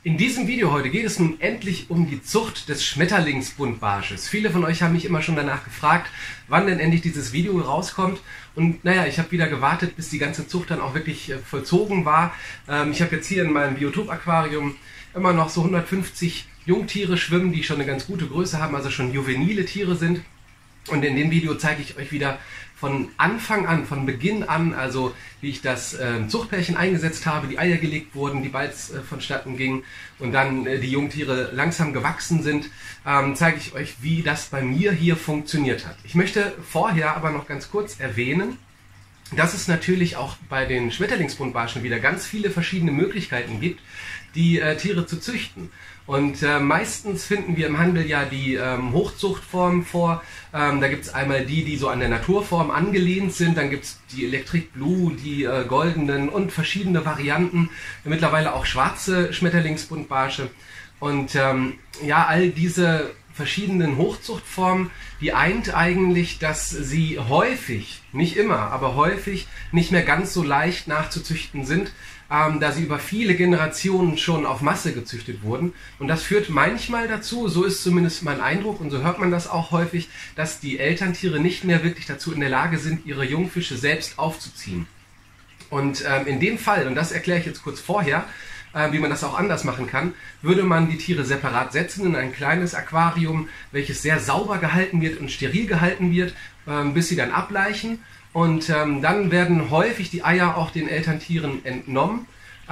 In diesem Video heute geht es nun endlich um die Zucht des Schmetterlingsbuntbarsches. Viele von euch haben mich immer schon danach gefragt, wann denn endlich dieses Video rauskommt. Und naja, ich habe wieder gewartet, bis die ganze Zucht dann auch wirklich vollzogen war. Ich habe jetzt hier in meinem Biotop-Aquarium immer noch so 150 Jungtiere schwimmen, die schon eine ganz gute Größe haben, also schon juvenile Tiere sind. Und in dem Video zeige ich euch wieder von Anfang an, von Beginn an, also wie ich das Zuchtpärchen eingesetzt habe, die Eier gelegt wurden, die Balz vonstatten ging und dann die Jungtiere langsam gewachsen sind, zeige ich euch, wie das bei mir hier funktioniert hat. Ich möchte vorher aber noch ganz kurz erwähnen, dass es natürlich auch bei den Schmetterlingsbuntbarschen wieder ganz viele verschiedene Möglichkeiten gibt, die Tiere zu züchten. Und meistens finden wir im Handel ja die Hochzuchtformen vor. Da gibt es einmal die so an der Naturform angelehnt sind. Dann gibt es die Electric Blue, die goldenen und verschiedene Varianten. Mittlerweile auch schwarze Schmetterlingsbuntbarsche. Und ja, all diese verschiedenen Hochzuchtformen, die eint eigentlich, dass sie häufig, nicht immer, aber häufig nicht mehr ganz so leicht nachzuzüchten sind, da sie über viele Generationen schon auf Masse gezüchtet wurden. Und das führt manchmal dazu, so ist zumindest mein Eindruck und so hört man das auch häufig, dass die Elterntiere nicht mehr wirklich dazu in der Lage sind, ihre Jungfische selbst aufzuziehen. Und in dem Fall, und das erkläre ich jetzt kurz vorher, wie man das auch anders machen kann, würde man die Tiere separat setzen in ein kleines Aquarium, welches sehr sauber gehalten wird und steril gehalten wird, bis sie dann ablaichen. Und dann werden häufig die Eier auch den Elterntieren entnommen,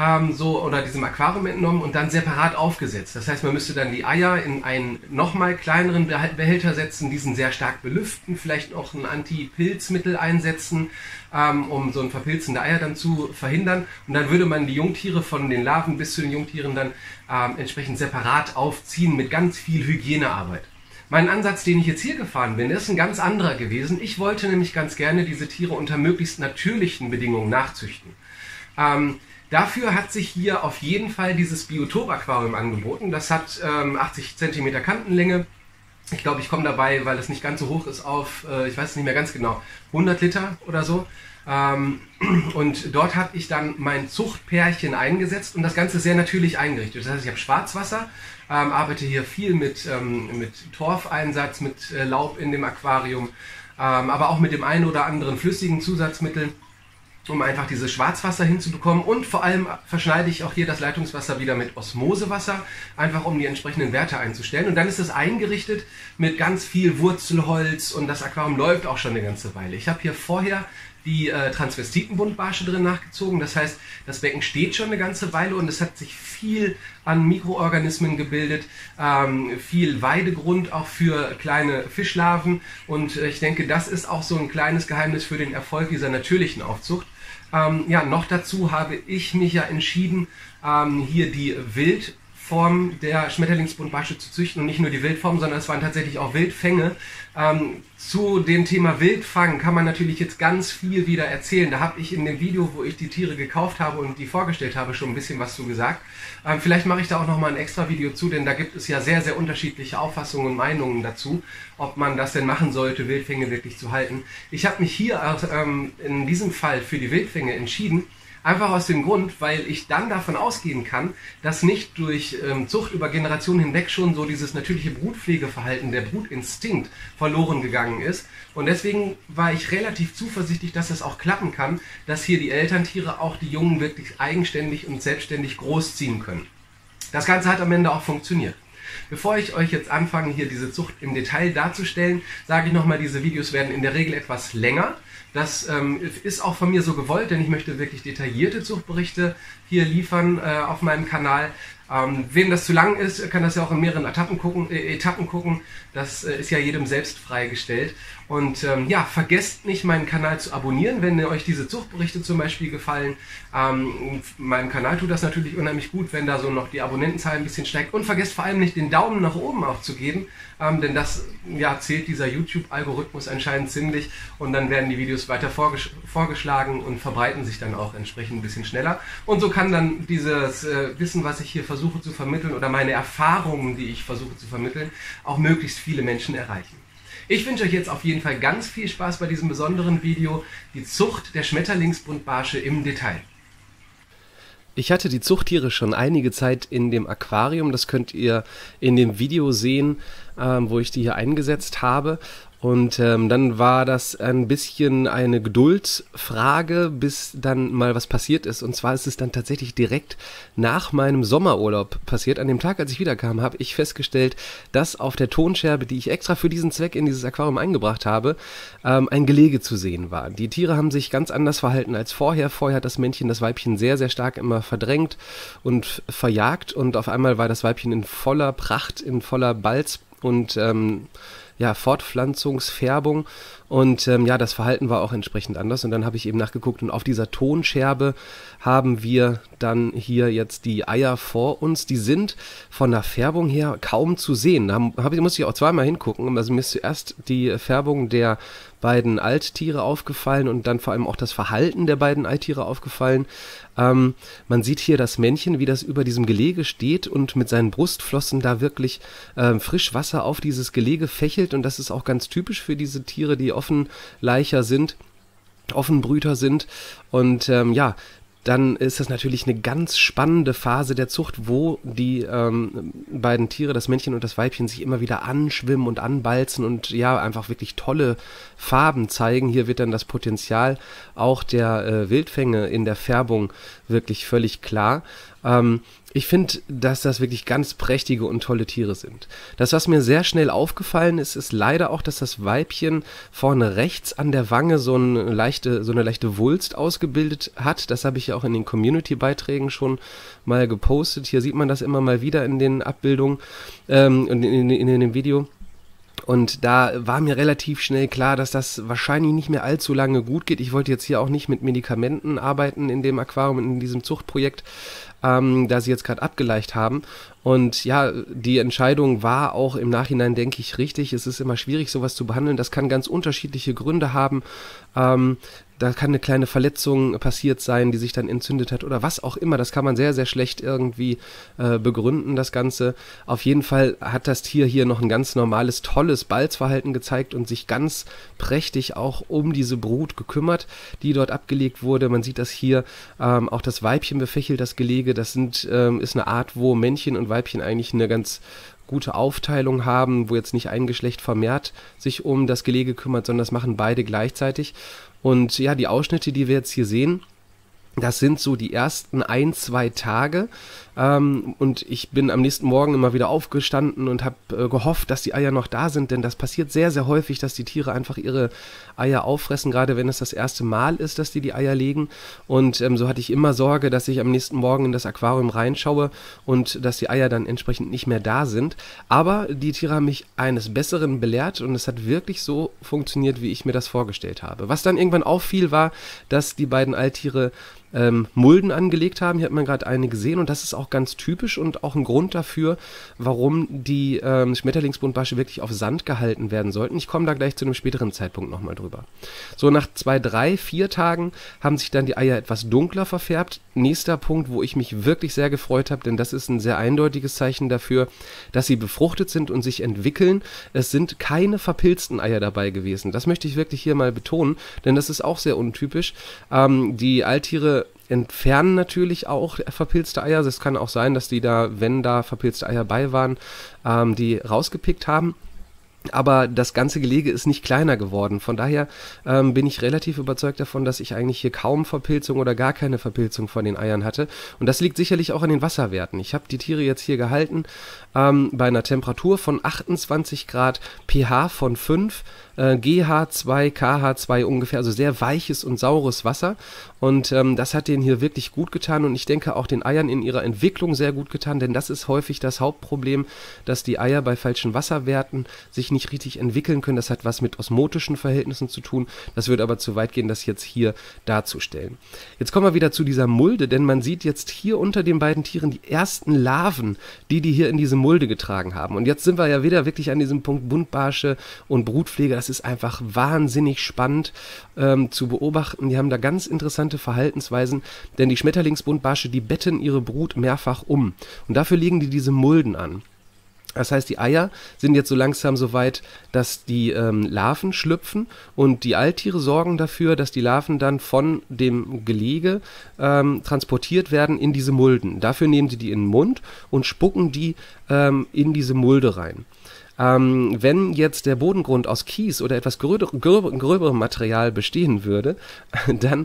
oder diesem Aquarium entnommen und dann separat aufgesetzt. Das heißt, man müsste dann die Eier in einen nochmal kleineren Behälter setzen, diesen sehr stark belüften, vielleicht auch ein Anti-Pilzmittel einsetzen, um so ein Verpilzen der Eier dann zu verhindern. Und dann würde man die Jungtiere von den Larven bis zu den Jungtieren dann entsprechend separat aufziehen mit ganz viel Hygienearbeit. Mein Ansatz, den ich jetzt hier gefahren bin, ist ein ganz anderer gewesen. Ich wollte nämlich ganz gerne diese Tiere unter möglichst natürlichen Bedingungen nachzüchten. Dafür hat sich hier auf jeden Fall dieses Biotop-Aquarium angeboten. Das hat 80 cm Kantenlänge. Ich glaube, ich komme dabei, weil es nicht ganz so hoch ist, auf, ich weiß es nicht mehr ganz genau, 100 Liter oder so. Und dort habe ich dann mein Zuchtpärchen eingesetzt und das Ganze sehr natürlich eingerichtet. Das heißt, ich habe Schwarzwasser, arbeite hier viel mit Torfeinsatz, mit Laub in dem Aquarium, aber auch mit dem einen oder anderen flüssigen Zusatzmittel, um einfach dieses Schwarzwasser hinzubekommen. Und vor allem verschneide ich auch hier das Leitungswasser wieder mit Osmosewasser, einfach um die entsprechenden Werte einzustellen. Und dann ist es eingerichtet mit ganz viel Wurzelholz und das Aquarium läuft auch schon eine ganze Weile. Ich habe hier vorher die Transvestitenbuntbarsche drin nachgezogen. Das heißt, das Becken steht schon eine ganze Weile und es hat sich viel an Mikroorganismen gebildet, viel Weidegrund auch für kleine Fischlarven. Und ich denke, das ist auch so ein kleines Geheimnis für den Erfolg dieser natürlichen Aufzucht. Ja, noch dazu habe ich mich ja entschieden, hier die Wildform der Schmetterlingsbuntbarsche zu züchten und nicht nur die Wildform, sondern es waren tatsächlich auch Wildfänge. Zu dem Thema Wildfang kann man natürlich jetzt ganz viel wieder erzählen. Da habe ich in dem Video, wo ich die Tiere gekauft habe und die vorgestellt habe, schon ein bisschen was zu gesagt. Vielleicht mache ich da auch nochmal ein extra Video zu, denn da gibt es ja sehr, sehr unterschiedliche Auffassungen und Meinungen dazu, ob man das denn machen sollte, Wildfänge wirklich zu halten. Ich habe mich hier in diesem Fall für die Wildfänge entschieden, einfach aus dem Grund, weil ich dann davon ausgehen kann, dass nicht durch Zucht über Generationen hinweg schon so dieses natürliche Brutpflegeverhalten, der Brutinstinkt verloren gegangen ist. Und deswegen war ich relativ zuversichtlich, dass es auch klappen kann, dass hier die Elterntiere auch die Jungen wirklich eigenständig und selbstständig großziehen können. Das Ganze hat am Ende auch funktioniert. Bevor ich euch jetzt anfange, hier diese Zucht im Detail darzustellen, sage ich nochmal, diese Videos werden in der Regel etwas länger. Das ist auch von mir so gewollt, denn ich möchte wirklich detaillierte Zuchtberichte hier liefern auf meinem Kanal. Wem das zu lang ist, kann das ja auch in mehreren Etappen gucken. Das ist ja jedem selbst freigestellt. Und ja, vergesst nicht, meinen Kanal zu abonnieren, wenn euch diese Zuchtberichte zum Beispiel gefallen. Meinem Kanal tut das natürlich unheimlich gut, wenn da so noch die Abonnentenzahl ein bisschen steigt. Und vergesst vor allem nicht, den Daumen nach oben auch zu geben, denn das ja, zählt dieser YouTube-Algorithmus anscheinend ziemlich. Und dann werden die Videos weiter vorgeschlagen und verbreiten sich dann auch entsprechend ein bisschen schneller. Und so kann dann dieses Wissen, was ich hier versuche zu vermitteln, oder meine Erfahrungen, die ich versuche zu vermitteln, auch möglichst viele Menschen erreichen. Ich wünsche euch jetzt auf jeden Fall ganz viel Spaß bei diesem besonderen Video, die Zucht der Schmetterlingsbuntbarsche im Detail. Ich hatte die Zuchttiere schon einige Zeit in dem Aquarium, das könnt ihr in dem Video sehen, wo ich die hier eingesetzt habe. Und dann war das ein bisschen eine Geduldsfrage, bis dann mal was passiert ist. Und zwar ist es dann tatsächlich direkt nach meinem Sommerurlaub passiert. An dem Tag, als ich wiederkam, habe ich festgestellt, dass auf der Tonscherbe, die ich extra für diesen Zweck in dieses Aquarium eingebracht habe, ein Gelege zu sehen war. Die Tiere haben sich ganz anders verhalten als vorher. Vorher hat das Männchen das Weibchen sehr, sehr stark immer verdrängt und verjagt. Und auf einmal war das Weibchen in voller Pracht, in voller Balz und Fortpflanzungsfärbung und das Verhalten war auch entsprechend anders und dann habe ich eben nachgeguckt und auf dieser Tonscherbe haben wir dann hier jetzt die Eier vor uns, die sind von der Färbung her kaum zu sehen, da muss ich auch zweimal hingucken, also mir ist zuerst die Färbung der beiden Alttiere aufgefallen und dann vor allem auch das Verhalten der beiden Alttiere aufgefallen. Man sieht hier das Männchen, wie das über diesem Gelege steht und mit seinen Brustflossen da wirklich Frischwasser auf dieses Gelege fächelt und das ist auch ganz typisch für diese Tiere, die Offenleicher sind, Offenbrüter sind und dann ist das natürlich eine ganz spannende Phase der Zucht, wo die beiden Tiere, das Männchen und das Weibchen, sich immer wieder anschwimmen und anbalzen und einfach wirklich tolle Farben zeigen. Hier wird dann das Potenzial auch der Wildfänge in der Färbung wirklich völlig klar. Ich finde, dass das wirklich ganz prächtige und tolle Tiere sind. Das, was mir sehr schnell aufgefallen ist, ist leider auch, dass das Weibchen vorne rechts an der Wange so eine leichte Wulst ausgebildet hat. Das habe ich ja auch in den Community-Beiträgen schon mal gepostet. Hier sieht man das immer mal wieder in den Abbildungen und in dem Video. Und da war mir relativ schnell klar, dass das wahrscheinlich nicht mehr allzu lange gut geht. Ich wollte jetzt hier auch nicht mit Medikamenten arbeiten in dem Aquarium, in diesem Zuchtprojekt, da sie jetzt gerade abgeleicht haben. Und die Entscheidung war auch im Nachhinein, denke ich, richtig. Es ist immer schwierig, sowas zu behandeln. Das kann ganz unterschiedliche Gründe haben. Da kann eine kleine Verletzung passiert sein, die sich dann entzündet hat oder was auch immer. Das kann man sehr, sehr schlecht irgendwie begründen, das Ganze. Auf jeden Fall hat das Tier hier noch ein ganz normales, tolles Balzverhalten gezeigt und sich ganz prächtig auch um diese Brut gekümmert, die dort abgelegt wurde. Man sieht das hier, auch das Weibchen befächelt das Gelege. Das ist eine Art, wo Männchen und Weibchen eigentlich eine ganz gute Aufteilung haben, wo jetzt nicht ein Geschlecht vermehrt sich um das Gelege kümmert, sondern das machen beide gleichzeitig. Und die Ausschnitte, die wir jetzt hier sehen, das sind so die ersten 1-2 Tage und ich bin am nächsten Morgen immer wieder aufgestanden und habe gehofft, dass die Eier noch da sind, denn das passiert sehr, sehr häufig, dass die Tiere einfach ihre Eier auffressen, gerade wenn es das erste Mal ist, dass die Eier legen und so hatte ich immer Sorge, dass ich am nächsten Morgen in das Aquarium reinschaue und dass die Eier dann entsprechend nicht mehr da sind, aber die Tiere haben mich eines Besseren belehrt und es hat wirklich so funktioniert, wie ich mir das vorgestellt habe. Was dann irgendwann auffiel, war, dass die beiden Alttiere Mulden angelegt haben. Hier hat man gerade eine gesehen und das ist auch ganz typisch und auch ein Grund dafür, warum die Schmetterlingsbuntbarsche wirklich auf Sand gehalten werden sollten. Ich komme da gleich zu einem späteren Zeitpunkt nochmal drüber. So, nach 2, 3, 4 Tagen haben sich dann die Eier etwas dunkler verfärbt. Nächster Punkt, wo ich mich wirklich sehr gefreut habe, denn das ist ein sehr eindeutiges Zeichen dafür, dass sie befruchtet sind und sich entwickeln. Es sind keine verpilzten Eier dabei gewesen. Das möchte ich wirklich hier mal betonen, denn das ist auch sehr untypisch. Die Alttiere entfernen natürlich auch verpilzte Eier. Es kann auch sein, dass die da, wenn da verpilzte Eier bei waren, die rausgepickt haben. Aber das ganze Gelege ist nicht kleiner geworden. Von daher bin ich relativ überzeugt davon, dass ich eigentlich hier kaum Verpilzung oder gar keine Verpilzung von den Eiern hatte. Und das liegt sicherlich auch an den Wasserwerten. Ich habe die Tiere jetzt hier gehalten bei einer Temperatur von 28 Grad, pH von 5, GH2, KH2 ungefähr, also sehr weiches und saures Wasser. Und das hat denen hier wirklich gut getan und ich denke auch den Eiern in ihrer Entwicklung sehr gut getan, denn das ist häufig das Hauptproblem, dass die Eier bei falschen Wasserwerten sich nicht richtig entwickeln können. Das hat was mit osmotischen Verhältnissen zu tun. Das würde aber zu weit gehen, das jetzt hier darzustellen. Jetzt kommen wir wieder zu dieser Mulde, denn man sieht jetzt hier unter den beiden Tieren die ersten Larven, die hier in diese Mulde getragen haben. Und jetzt sind wir ja wieder wirklich an diesem Punkt Buntbarsche und Brutpflege. Das ist einfach wahnsinnig spannend zu beobachten. Die haben da ganz interessante Verhaltensweisen, denn die Schmetterlingsbuntbarsche, die betten ihre Brut mehrfach um. Und dafür legen die diese Mulden an. Das heißt, die Eier sind jetzt so langsam so weit, dass die Larven schlüpfen und die Alttiere sorgen dafür, dass die Larven dann von dem Gelege transportiert werden in diese Mulden. Dafür nehmen sie die in den Mund und spucken die in diese Mulde rein. Wenn jetzt der Bodengrund aus Kies oder etwas gröberem Material bestehen würde, dann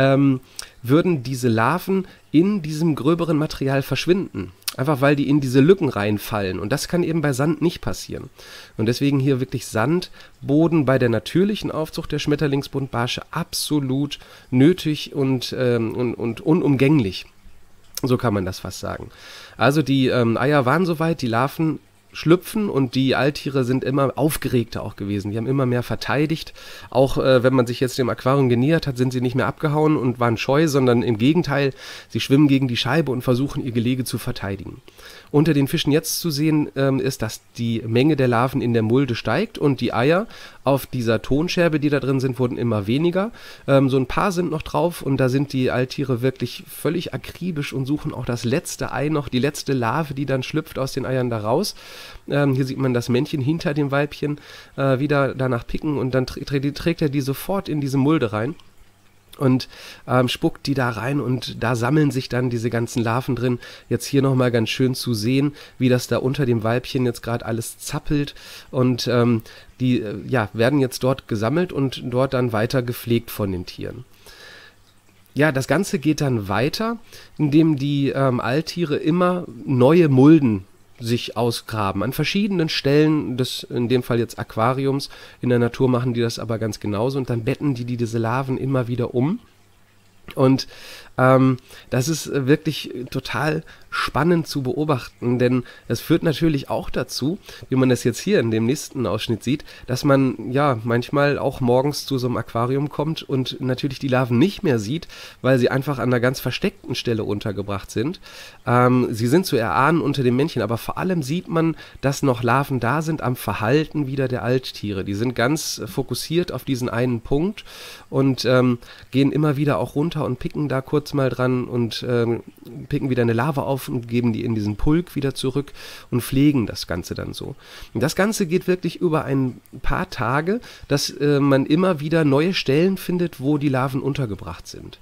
würden diese Larven in diesem gröberen Material verschwinden. Einfach weil die in diese Lücken reinfallen. Und das kann eben bei Sand nicht passieren. Und deswegen hier wirklich Sandboden bei der natürlichen Aufzucht der Schmetterlingsbuntbarsche absolut nötig und unumgänglich. So kann man das fast sagen. Also die Eier waren soweit, die Larven schlüpfen und die Alttiere sind immer aufgeregter auch gewesen. Die haben immer mehr verteidigt. Auch wenn man sich jetzt dem Aquarium genähert hat, sind sie nicht mehr abgehauen und waren scheu, sondern im Gegenteil, sie schwimmen gegen die Scheibe und versuchen ihr Gelege zu verteidigen. Unter den Fischen jetzt zu sehen ist, dass die Menge der Larven in der Mulde steigt und die Eier auf dieser Tonscherbe, die da drin sind, wurden immer weniger. So ein paar sind noch drauf und da sind die Alttiere wirklich völlig akribisch und suchen auch das letzte Ei noch, die letzte Larve, die dann schlüpft aus den Eiern da raus. Hier sieht man das Männchen hinter dem Weibchen wieder danach picken und dann trägt er die sofort in diese Mulde rein. Und spuckt die da rein und da sammeln sich dann diese ganzen Larven drin. Jetzt hier nochmal ganz schön zu sehen, wie das da unter dem Weibchen jetzt gerade alles zappelt. Und die werden jetzt dort gesammelt und dort dann weiter gepflegt von den Tieren. Ja, das Ganze geht dann weiter, indem die Alttiere immer neue Mulden sich ausgraben. An verschiedenen Stellen des, in dem Fall jetzt Aquariums, in der Natur machen die das aber ganz genauso und dann betten die diese Larven immer wieder um. Und das ist wirklich total spannend zu beobachten, denn es führt natürlich auch dazu, wie man das jetzt hier in dem nächsten Ausschnitt sieht, dass man ja manchmal auch morgens zu so einem Aquarium kommt und natürlich die Larven nicht mehr sieht, weil sie einfach an einer ganz versteckten Stelle untergebracht sind. Sie sind zu erahnen unter den Männchen, aber vor allem sieht man, dass noch Larven da sind am Verhalten wieder der Alttiere. Die sind ganz fokussiert auf diesen einen Punkt und gehen immer wieder auch runter und picken da kurz mal dran und picken wieder eine Larve auf und geben die in diesen Pulk wieder zurück und pflegen das Ganze dann so. Und das Ganze geht wirklich über ein paar Tage, dass man immer wieder neue Stellen findet, wo die Larven untergebracht sind.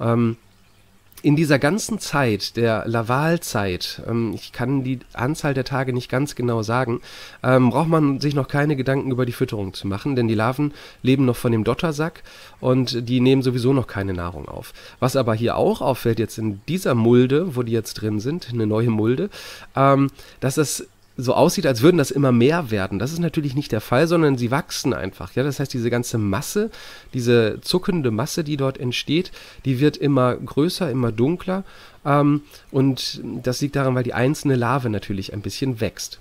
In dieser ganzen Zeit, der Lavalzeit, ich kann die Anzahl der Tage nicht ganz genau sagen, braucht man sich noch keine Gedanken über die Fütterung zu machen, denn die Larven leben noch von dem Dottersack und die nehmen sowieso noch keine Nahrung auf. Was aber hier auch auffällt jetzt in dieser Mulde, wo die jetzt drin sind, eine neue Mulde, dass das so aussieht, als würden das immer mehr werden. Das ist natürlich nicht der Fall, sondern sie wachsen einfach. Ja, das heißt, diese ganze Masse, diese zuckende Masse, die dort entsteht, die wird immer größer, immer dunkler. Und das liegt daran, weil die einzelne Larve natürlich ein bisschen wächst.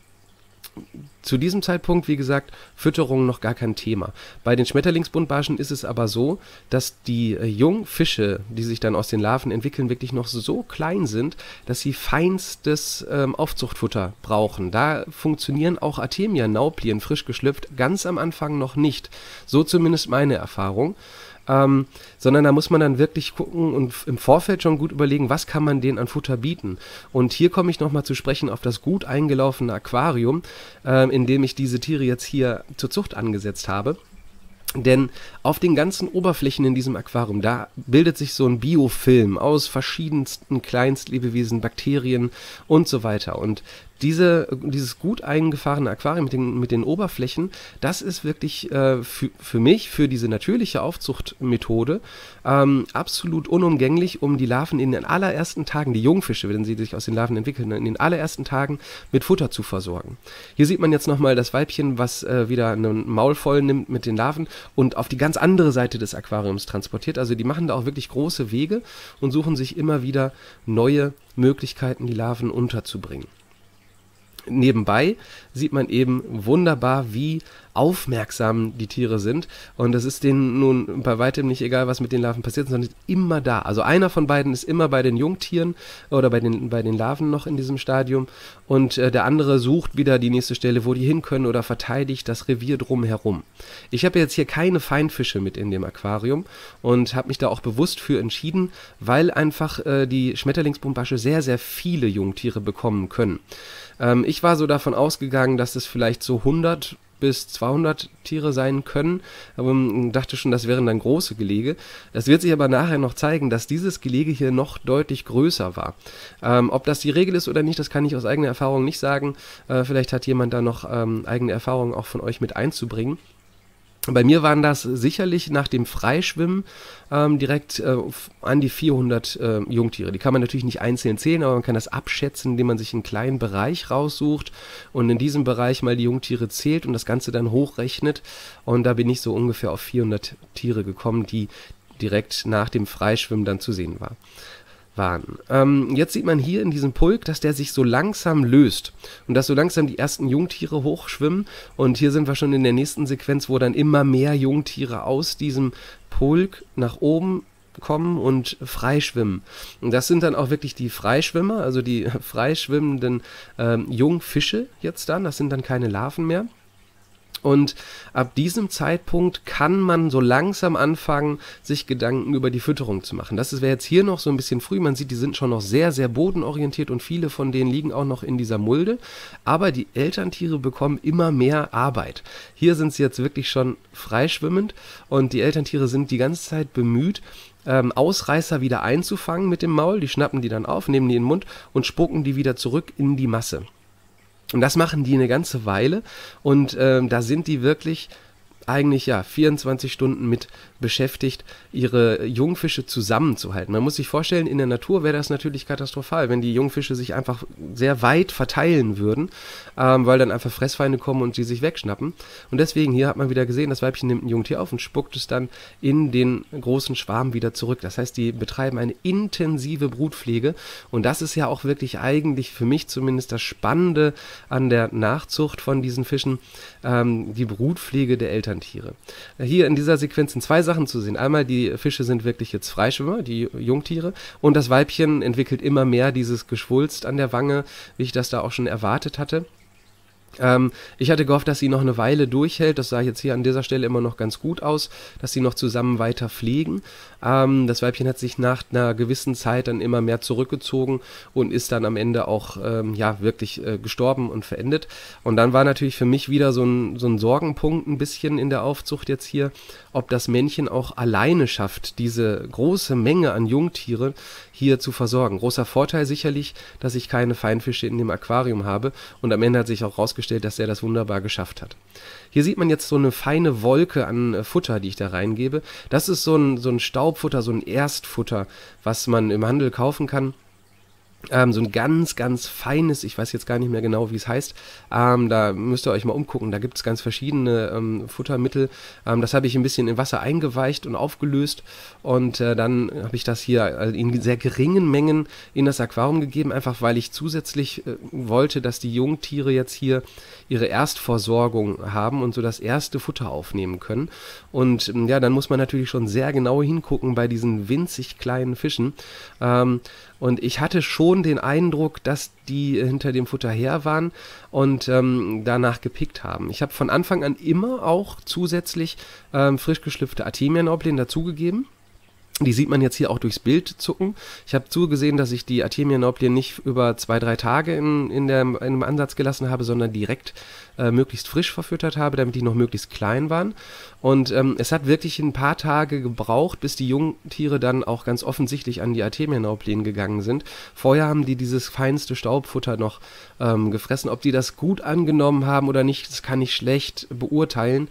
Zu diesem Zeitpunkt, wie gesagt, Fütterung noch gar kein Thema. Bei den Schmetterlingsbuntbarschen ist es aber so, dass die Jungfische, die sich dann aus den Larven entwickeln, wirklich noch so klein sind, dass sie feinstes Aufzuchtfutter brauchen. Da funktionieren auch Artemia-Nauplien, frisch geschlüpft, ganz am Anfang noch nicht. So zumindest meine Erfahrung. Sondern da muss man dann wirklich gucken und im Vorfeld schon gut überlegen, was kann man denen an Futter bieten. Und hier komme ich nochmal zu sprechen auf das gut eingelaufene Aquarium, in dem ich diese Tiere jetzt hier zur Zucht angesetzt habe. Denn auf den ganzen Oberflächen in diesem Aquarium, da bildet sich so ein Biofilm aus verschiedensten Kleinstlebewesen, Bakterien und so weiter. Und dieses gut eingefahrene Aquarium mit den Oberflächen, das ist wirklich für mich, für diese natürliche Aufzuchtmethode, absolut unumgänglich, um die Larven in den allerersten Tagen, die Jungfische, wenn sie sich aus den Larven entwickeln, in den allerersten Tagen mit Futter zu versorgen. Hier sieht man jetzt nochmal das Weibchen, was wieder einen Maul voll nimmt mit den Larven und auf die ganz andere Seite des Aquariums transportiert. Also die machen da auch wirklich große Wege und suchen sich immer wieder neue Möglichkeiten, die Larven unterzubringen. Nebenbei sieht man eben wunderbar, wie aufmerksam die Tiere sind und es ist denen nun bei weitem nicht egal, was mit den Larven passiert, sondern ist immer da. Also einer von beiden ist immer bei den Jungtieren oder bei den Larven noch in diesem Stadium und der andere sucht wieder die nächste Stelle, wo die hin können oder verteidigt das Revier drumherum. Ich habe jetzt hier keine Feinfische mit in dem Aquarium und habe mich da auch bewusst für entschieden, weil einfach die Schmetterlingsbuntbarsche sehr, sehr viele Jungtiere bekommen können. Ich war so davon ausgegangen, dass es vielleicht so 100 bis 200 Tiere sein können, aber dachte schon, das wären dann große Gelege. Es wird sich aber nachher noch zeigen, dass dieses Gelege hier noch deutlich größer war. Ob das die Regel ist oder nicht, das kann ich aus eigener Erfahrung nicht sagen. Vielleicht hat jemand da noch eigene Erfahrungen auch von euch mit einzubringen. Bei mir waren das sicherlich nach dem Freischwimmen direkt an die 400 Jungtiere. Die kann man natürlich nicht einzeln zählen, aber man kann das abschätzen, indem man sich einen kleinen Bereich raussucht und in diesem Bereich mal die Jungtiere zählt und das Ganze dann hochrechnet. Und da bin ich so ungefähr auf 400 Tiere gekommen, die direkt nach dem Freischwimmen dann zu sehen waren. Jetzt sieht man hier in diesem Pulk, dass der sich so langsam löst und dass so langsam die ersten Jungtiere hochschwimmen und hier sind wir schon in der nächsten Sequenz, wo dann immer mehr Jungtiere aus diesem Pulk nach oben kommen und freischwimmen. Und das sind dann auch wirklich die Freischwimmer, also die freischwimmenden Jungfische jetzt dann, das sind dann keine Larven mehr. Und ab diesem Zeitpunkt kann man so langsam anfangen, sich Gedanken über die Fütterung zu machen. Das wäre jetzt hier noch so ein bisschen früh. Man sieht, die sind schon noch sehr, sehr bodenorientiert und viele von denen liegen auch noch in dieser Mulde. Aber die Elterntiere bekommen immer mehr Arbeit. Hier sind sie jetzt wirklich schon freischwimmend und die Elterntiere sind die ganze Zeit bemüht, Ausreißer wieder einzufangen mit dem Maul. Die schnappen die dann auf, nehmen die in den Mund und spucken die wieder zurück in die Masse. Und das machen die eine ganze Weile und da sind die wirklich eigentlich 24 Stunden mit beschäftigt, ihre Jungfische zusammenzuhalten. Man muss sich vorstellen, in der Natur wäre das natürlich katastrophal, wenn die Jungfische sich einfach sehr weit verteilen würden, weil dann einfach Fressfeinde kommen und sie sich wegschnappen. Und deswegen, hier hat man wieder gesehen, das Weibchen nimmt ein Jungtier auf und spuckt es dann in den großen Schwarm wieder zurück. Das heißt, die betreiben eine intensive Brutpflege und das ist ja auch wirklich eigentlich für mich zumindest das Spannende an der Nachzucht von diesen Fischen, die Brutpflege der Elterntiere. Hier in dieser Sequenz sind zwei Sachen zu sehen. Einmal, die Fische sind wirklich jetzt Freischwimmer, die Jungtiere, und das Weibchen entwickelt immer mehr dieses Geschwulst an der Wange, wie ich das da auch schon erwartet hatte. Ich hatte gehofft, dass sie noch eine Weile durchhält. Das sah jetzt hier an dieser Stelle immer noch ganz gut aus, dass sie noch zusammen weiter pflegen. Das Weibchen hat sich nach einer gewissen Zeit dann immer mehr zurückgezogen und ist dann am Ende auch wirklich gestorben und verendet. Und dann war natürlich für mich wieder so ein Sorgenpunkt ein bisschen in der Aufzucht jetzt hier, ob das Männchen auch alleine schafft, diese große Menge an Jungtiere hier zu versorgen. Großer Vorteil sicherlich, dass ich keine Feinfische in dem Aquarium habe und am Ende hat sich auch rausgestellt, dass er das wunderbar geschafft hat. Hier sieht man jetzt so eine feine Wolke an Futter, die ich da reingebe. Das ist so ein Staubfutter, so ein Erstfutter, was man im Handel kaufen kann. So ein ganz, ganz feines, ich weiß jetzt gar nicht mehr genau, wie es heißt, da müsst ihr euch mal umgucken, da gibt es ganz verschiedene Futtermittel, das habe ich ein bisschen in Wasser eingeweicht und aufgelöst und dann habe ich das hier in sehr geringen Mengen in das Aquarium gegeben, einfach weil ich zusätzlich wollte, dass die Jungtiere jetzt hier ihre Erstversorgung haben und so das erste Futter aufnehmen können und dann muss man natürlich schon sehr genau hingucken bei diesen winzig kleinen Fischen, und ich hatte schon den Eindruck, dass die hinter dem Futter her waren und danach gepickt haben. Ich habe von Anfang an immer auch zusätzlich frisch geschlüpfte Artemia-Nauplin dazugegeben. Die sieht man jetzt hier auch durchs Bild zucken. Ich habe zugesehen, dass ich die Artemia-Nauplin nicht über 2-3 Tage in einem Ansatz gelassen habe, sondern direkt möglichst frisch verfüttert habe, damit die noch möglichst klein waren. Und es hat wirklich ein paar Tage gebraucht, bis die Jungtiere dann auch ganz offensichtlich an die Artemia-Nauplin gegangen sind. Vorher haben die dieses feinste Staubfutter noch gefressen. Ob die das gut angenommen haben oder nicht, das kann ich schlecht beurteilen.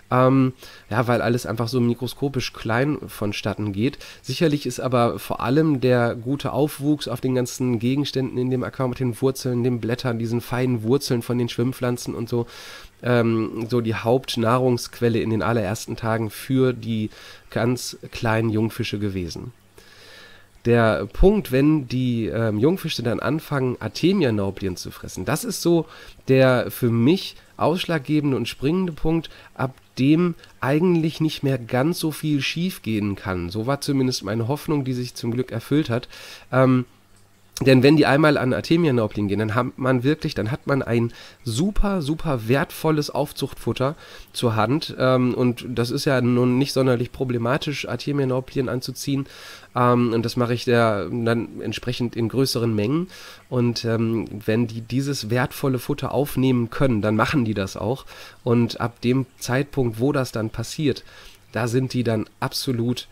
Weil alles einfach so mikroskopisch klein vonstatten geht. Sicherlich ist aber vor allem der gute Aufwuchs auf den ganzen Gegenständen in dem Aquarium mit den Wurzeln, den Blättern, diesen feinen Wurzeln von den Schwimmpflanzen und so, so die Hauptnahrungsquelle in den allerersten Tagen für die ganz kleinen Jungfische gewesen. Der Punkt, wenn die Jungfische dann anfangen, Artemia-Nauplin zu fressen, das ist so der für mich ausschlaggebende und springende Punkt, ab dem eigentlich nicht mehr ganz so viel schief gehen kann. So war zumindest meine Hoffnung, die sich zum Glück erfüllt hat. Denn wenn die einmal an Artemia-Nauplin gehen, dann hat man ein super, super wertvolles Aufzuchtfutter zur Hand. Und das ist ja nun nicht sonderlich problematisch, Artemia-Nauplin anzuziehen. Und das mache ich dann entsprechend in größeren Mengen. Und wenn die dieses wertvolle Futter aufnehmen können, dann machen die das auch. Und ab dem Zeitpunkt, wo das dann passiert, da sind die dann absolut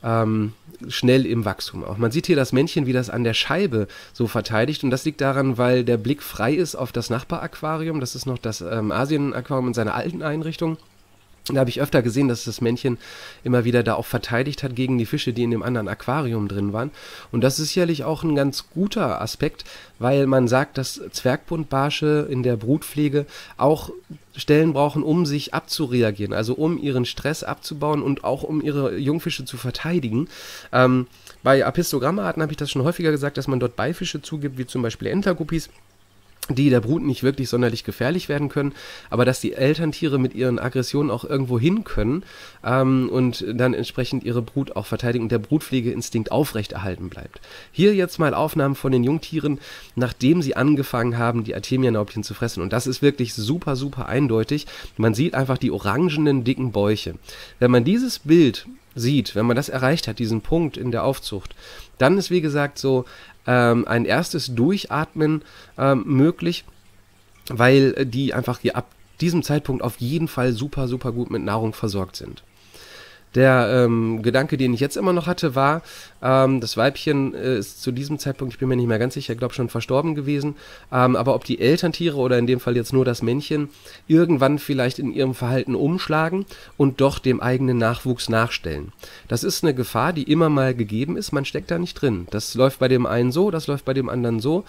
schnell im Wachstum auch. Man sieht hier das Männchen, wie das an der Scheibe so verteidigt, und das liegt daran, weil der Blick frei ist auf das Nachbaraquarium. Das ist noch das Asien-Aquarium in seiner alten Einrichtung. Da habe ich öfter gesehen, dass das Männchen immer wieder da auch verteidigt hat gegen die Fische, die in dem anderen Aquarium drin waren. Und das ist sicherlich auch ein ganz guter Aspekt, weil man sagt, dass Zwergbuntbarsche in der Brutpflege auch Stellen brauchen, um sich abzureagieren, also um ihren Stress abzubauen und auch um ihre Jungfische zu verteidigen. Bei Apistogramma-Arten habe ich das schon häufiger gesagt, dass man dort Beifische zugibt, wie zum Beispiel Entlerguppies, die der Brut nicht wirklich sonderlich gefährlich werden können, aber dass die Elterntiere mit ihren Aggressionen auch irgendwo hin können und dann entsprechend ihre Brut auch verteidigen und der Brutpflegeinstinkt aufrechterhalten bleibt. Hier jetzt mal Aufnahmen von den Jungtieren, nachdem sie angefangen haben, die Artemia-Nauplin zu fressen. Und das ist wirklich super, super eindeutig. Man sieht einfach die orangenen, dicken Bäuche. Wenn man dieses Bild sieht, wenn man das erreicht hat, diesen Punkt in der Aufzucht, dann ist, wie gesagt, so ein erstes Durchatmen möglich, weil die einfach hier ab diesem Zeitpunkt auf jeden Fall super, super gut mit Nahrung versorgt sind. Der Gedanke, den ich jetzt immer noch hatte, war, das Weibchen ist zu diesem Zeitpunkt, ich bin mir nicht mehr ganz sicher, ich glaube schon verstorben gewesen, aber ob die Elterntiere oder in dem Fall jetzt nur das Männchen irgendwann vielleicht in ihrem Verhalten umschlagen und doch dem eigenen Nachwuchs nachstellen. Das ist eine Gefahr, die immer mal gegeben ist, man steckt da nicht drin. Das läuft bei dem einen so, das läuft bei dem anderen so.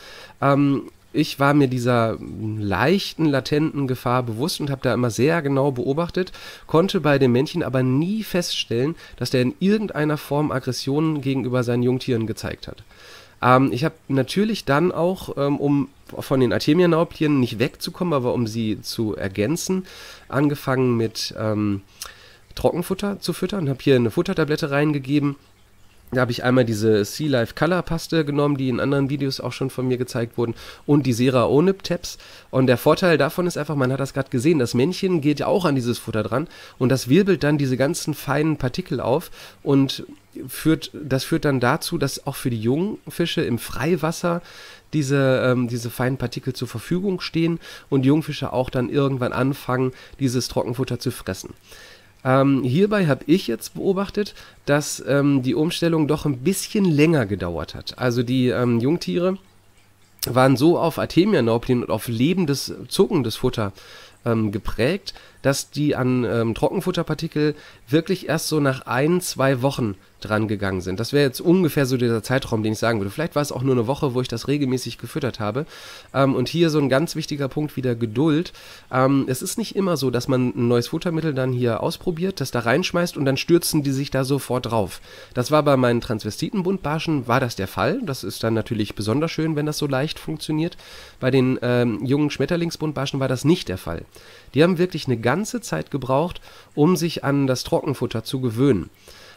Ich war mir dieser leichten, latenten Gefahr bewusst und habe da immer sehr genau beobachtet, konnte bei dem Männchen aber nie feststellen, dass der in irgendeiner Form Aggressionen gegenüber seinen Jungtieren gezeigt hat. Ich habe natürlich dann auch, um von den Artemia-Nauplien nicht wegzukommen, aber um sie zu ergänzen, angefangen mit Trockenfutter zu füttern, habe hier eine Futtertablette reingegeben. Da habe ich einmal diese Sea Life Color Paste genommen, die in anderen Videos auch schon von mir gezeigt wurden, und die Sera Onip Tabs. Und der Vorteil davon ist einfach, man hat das gerade gesehen, das Männchen geht ja auch an dieses Futter dran und das wirbelt dann diese ganzen feinen Partikel auf und das führt dann dazu, dass auch für die jungen Fische im Freiwasser diese feinen Partikel zur Verfügung stehen und die Jungfische auch dann irgendwann anfangen, dieses Trockenfutter zu fressen. Hierbei habe ich jetzt beobachtet, dass die Umstellung doch ein bisschen länger gedauert hat. Also die Jungtiere waren so auf Artemia-Nauplin und auf lebendes, zuckendes Futter geprägt, dass die an Trockenfutterpartikel wirklich erst so nach 1-2 Wochen dran gegangen sind. Das wäre jetzt ungefähr so dieser Zeitraum, den ich sagen würde. Vielleicht war es auch nur eine Woche, wo ich das regelmäßig gefüttert habe. Und hier so ein ganz wichtiger Punkt wieder Geduld. Es ist nicht immer so, dass man ein neues Futtermittel dann hier ausprobiert, das da reinschmeißt und dann stürzen die sich da sofort drauf. Das war bei meinen Transvestitenbuntbarschen, war das der Fall. Das ist dann natürlich besonders schön, wenn das so leicht funktioniert. Bei den jungen Schmetterlingsbuntbarschen war das nicht der Fall. Die haben wirklich eine ganze Zeit gebraucht, um sich an das Trockenfutter zu gewöhnen.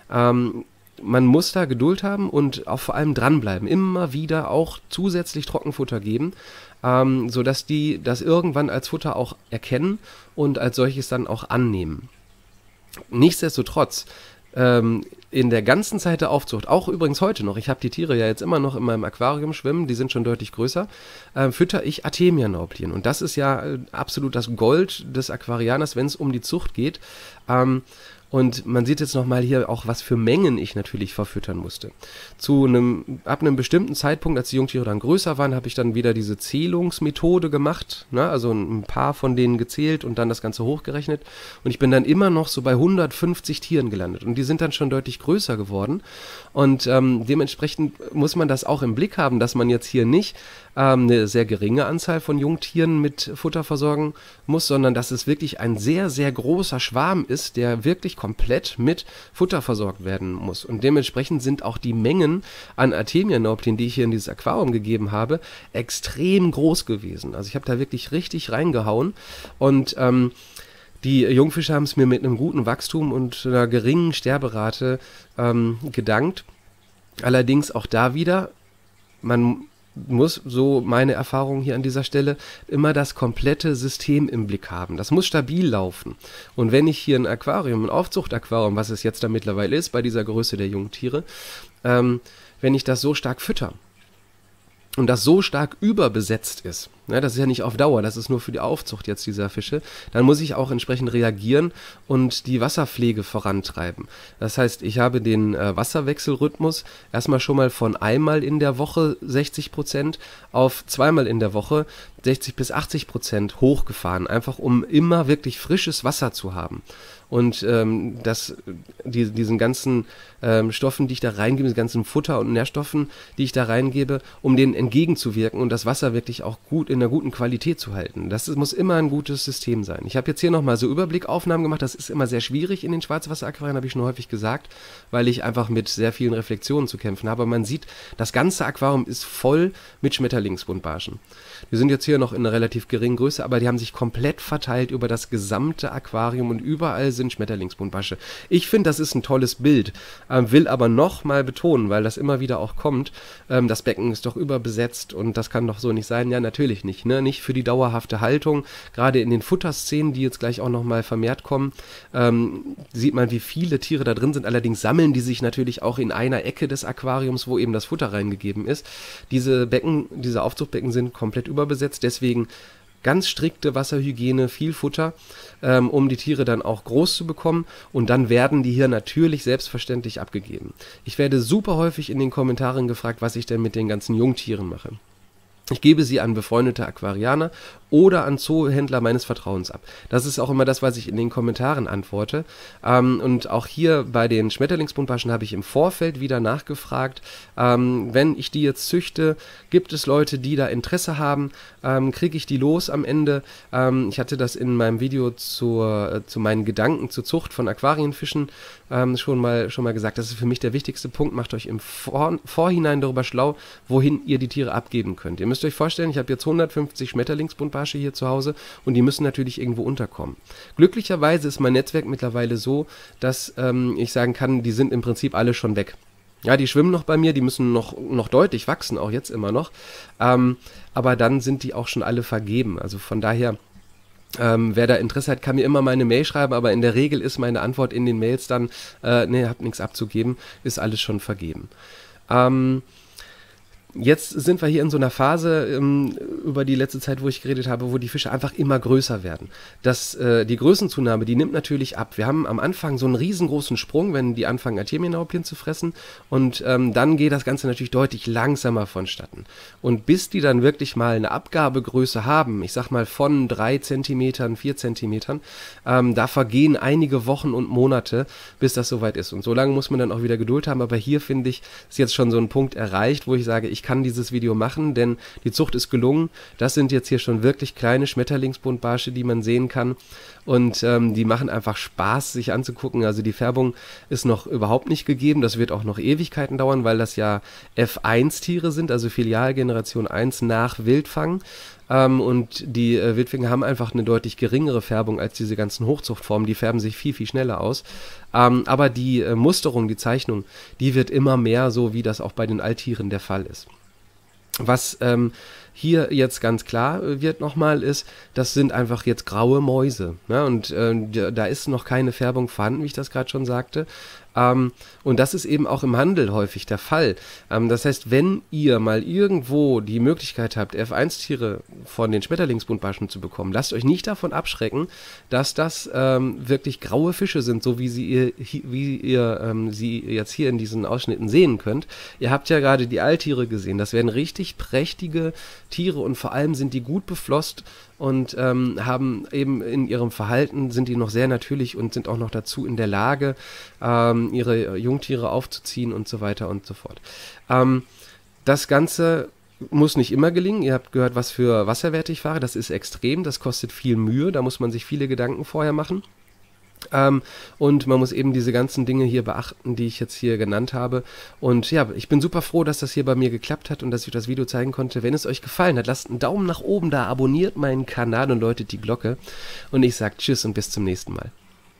Man muss da Geduld haben und auch vor allem dranbleiben. Immer wieder auch zusätzlich Trockenfutter geben, sodass die das irgendwann als Futter auch erkennen und als solches dann auch annehmen. Nichtsdestotrotz, in der ganzen Zeit der Aufzucht, auch übrigens heute noch, ich habe die Tiere ja jetzt immer noch in meinem Aquarium schwimmen, die sind schon deutlich größer, fütter ich Artemia-Nauplin. Und das ist ja absolut das Gold des Aquarianers, wenn es um die Zucht geht. Und man sieht jetzt nochmal hier auch, was für Mengen ich natürlich verfüttern musste. Ab einem bestimmten Zeitpunkt, als die Jungtiere dann größer waren, habe ich dann wieder diese Zählungsmethode gemacht, ne? Also ein paar von denen gezählt und dann das Ganze hochgerechnet. Und ich bin dann immer noch so bei 150 Tieren gelandet. Und die sind dann schon deutlich größer geworden. Und dementsprechend muss man das auch im Blick haben, dass man jetzt hier nicht eine sehr geringe Anzahl von Jungtieren mit Futter versorgen muss, sondern dass es wirklich ein sehr, sehr großer Schwarm ist, der wirklich komplett mit Futter versorgt werden muss. Und dementsprechend sind auch die Mengen an Artemia-Nauplin, die ich hier in dieses Aquarium gegeben habe, extrem groß gewesen. Also ich habe da wirklich richtig reingehauen und die Jungfische haben es mir mit einem guten Wachstum und einer geringen Sterberate gedankt. Allerdings auch da wieder, man muss, so meine Erfahrung hier an dieser Stelle, immer das komplette System im Blick haben. Das muss stabil laufen. Und wenn ich hier ein Aquarium, ein Aufzuchtaquarium, was es jetzt da mittlerweile ist, bei dieser Größe der Jungtiere, wenn ich das so stark fütter und das so stark überbesetzt ist, ja, das ist ja nicht auf Dauer, das ist nur für die Aufzucht jetzt dieser Fische, dann muss ich auch entsprechend reagieren und die Wasserpflege vorantreiben. Das heißt, ich habe den Wasserwechselrhythmus erstmal schon mal von einmal in der Woche 60% auf zweimal in der Woche 60-80% hochgefahren, einfach um immer wirklich frisches Wasser zu haben. Und diesen ganzen Stoffen, die ich da reingebe, diesen ganzen Futter und Nährstoffen, die ich da reingebe, um denen entgegenzuwirken und das Wasser wirklich auch gut in einer guten Qualität zu halten. Das muss immer ein gutes System sein. Ich habe jetzt hier nochmal so Überblickaufnahmen gemacht. Das ist immer sehr schwierig in den Schwarzwasseraquarien, habe ich schon häufig gesagt, weil ich einfach mit sehr vielen Reflexionen zu kämpfen habe. Man sieht, das ganze Aquarium ist voll mit Schmetterlingsbuntbarschen. Die sind jetzt hier noch in einer relativ geringen Größe, aber die haben sich komplett verteilt über das gesamte Aquarium und überall sind Schmetterlingsbuntbarsche. Ich finde, das ist ein tolles Bild, will aber noch mal betonen, weil das immer wieder auch kommt, das Becken ist doch überbesetzt und das kann doch so nicht sein. Ja, natürlich nicht, ne? Nicht für die dauerhafte Haltung. Gerade in den Futterszenen, die jetzt gleich auch noch mal vermehrt kommen, sieht man, wie viele Tiere da drin sind. Allerdings sammeln die sich natürlich auch in einer Ecke des Aquariums, wo eben das Futter reingegeben ist. Diese Becken, diese Aufzuchtbecken sind komplett überbesetzt, deswegen ganz strikte Wasserhygiene, viel Futter, um die Tiere dann auch groß zu bekommen und dann werden die hier natürlich selbstverständlich abgegeben. Ich werde super häufig in den Kommentaren gefragt, was ich denn mit den ganzen Jungtieren mache. Ich gebe sie an befreundete Aquarianer oder an Zoohändler meines Vertrauens ab. Das ist auch immer das, was ich in den Kommentaren antworte. Und auch hier bei den Schmetterlingsbuntbarschen habe ich im Vorfeld wieder nachgefragt. Wenn ich die jetzt züchte, gibt es Leute, die da Interesse haben? Kriege ich die los am Ende? Ich hatte das in meinem Video zu meinen Gedanken zur Zucht von Aquarienfischen schon mal gesagt. Das ist für mich der wichtigste Punkt. Macht euch im Vorhinein darüber schlau, wohin ihr die Tiere abgeben könnt. Ihr müsst euch vorstellen, ich habe jetzt 150 Schmetterlingsbuntbarsche hier zu Hause und die müssen natürlich irgendwo unterkommen. Glücklicherweise ist mein Netzwerk mittlerweile so, dass ich sagen kann, die sind im Prinzip alle schon weg. Ja, die schwimmen noch bei mir, die müssen noch deutlich wachsen, auch jetzt immer noch. Aber dann sind die auch schon alle vergeben. Also von daher, wer da Interesse hat, kann mir immer meine Mail schreiben, aber in der Regel ist meine Antwort in den Mails dann, ne, habt nichts abzugeben, ist alles schon vergeben. Jetzt sind wir hier in so einer Phase über die letzte Zeit, wo ich geredet habe, wo die Fische einfach immer größer werden. Die Größenzunahme, die nimmt natürlich ab. Wir haben am Anfang so einen riesengroßen Sprung, wenn die anfangen, Artemienaupien zu fressen und dann geht das Ganze natürlich deutlich langsamer vonstatten. Und bis die dann wirklich mal eine Abgabegröße haben, ich sag mal von 3 Zentimetern, 4 Zentimetern, da vergehen einige Wochen und Monate, bis das soweit ist. Und so lange muss man dann auch wieder Geduld haben, aber hier finde ich, ist jetzt schon so ein Punkt erreicht, wo ich sage, ich kann dieses Video machen, denn die Zucht ist gelungen. Das sind jetzt hier schon wirklich kleine Schmetterlingsbuntbarsche, die man sehen kann und die machen einfach Spaß, sich anzugucken. Also die Färbung ist noch überhaupt nicht gegeben, das wird auch noch Ewigkeiten dauern, weil das ja F1-Tiere sind, also Filialgeneration 1 nach Wildfang. Und die Wildfänge haben einfach eine deutlich geringere Färbung als diese ganzen Hochzuchtformen, die färben sich viel, viel schneller aus. Aber die Musterung, die Zeichnung, die wird immer mehr so, wie das auch bei den Alttieren der Fall ist. Was hier jetzt ganz klar wird nochmal ist, das sind einfach jetzt graue Mäuse. Ne? Und da ist noch keine Färbung vorhanden, wie ich das gerade schon sagte. Und das ist eben auch im Handel häufig der Fall. Das heißt, wenn ihr mal irgendwo die Möglichkeit habt, F1-Tiere von den Schmetterlingsbuntbarschen zu bekommen, lasst euch nicht davon abschrecken, dass das wirklich graue Fische sind, so wie ihr sie jetzt hier in diesen Ausschnitten sehen könnt. Ihr habt ja gerade die Alttiere gesehen. Das werden richtig prächtige Tiere und vor allem sind die gut beflosst und haben eben in ihrem Verhalten, sind die noch sehr natürlich und sind auch noch dazu in der Lage, ihre Jungtiere aufzuziehen und so weiter und so fort. Das Ganze muss nicht immer gelingen. Ihr habt gehört, was für Wasserwerte ich fahre. Das ist extrem, das kostet viel Mühe, da muss man sich viele Gedanken vorher machen. Und man muss eben diese ganzen Dinge hier beachten, die ich jetzt hier genannt habe. Und ja, ich bin super froh, dass das hier bei mir geklappt hat und dass ich das Video zeigen konnte. Wenn es euch gefallen hat, lasst einen Daumen nach oben da, abonniert meinen Kanal und läutet die Glocke. Und ich sage Tschüss und bis zum nächsten Mal.